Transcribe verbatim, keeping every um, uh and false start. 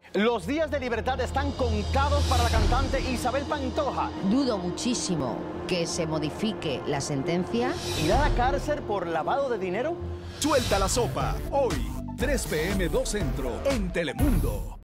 Los días de libertad están contados para la cantante Isabel Pantoja. Dudo muchísimo que se modifique la sentencia. ¿Irá a la cárcel por lavado de dinero? Suelta la sopa, hoy, tres p m dos Centro, en Telemundo.